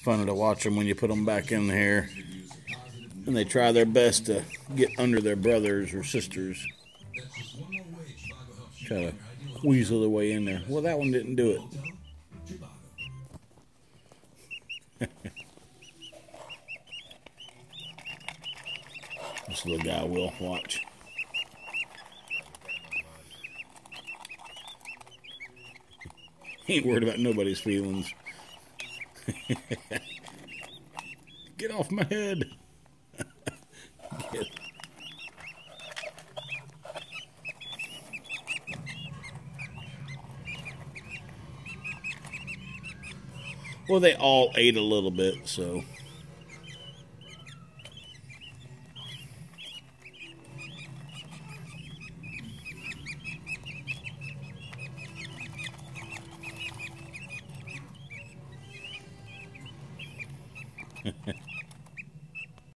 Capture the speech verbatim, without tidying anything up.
funny to watch them when you put them back in here. And they try their best to get under their brothers or sisters. Try to weasel their way in there. Well, that one didn't do it. This little guy will. Watch. He ain't worried about nobody's feelings. Get off my head. Get. Well, they all ate a little bit, so.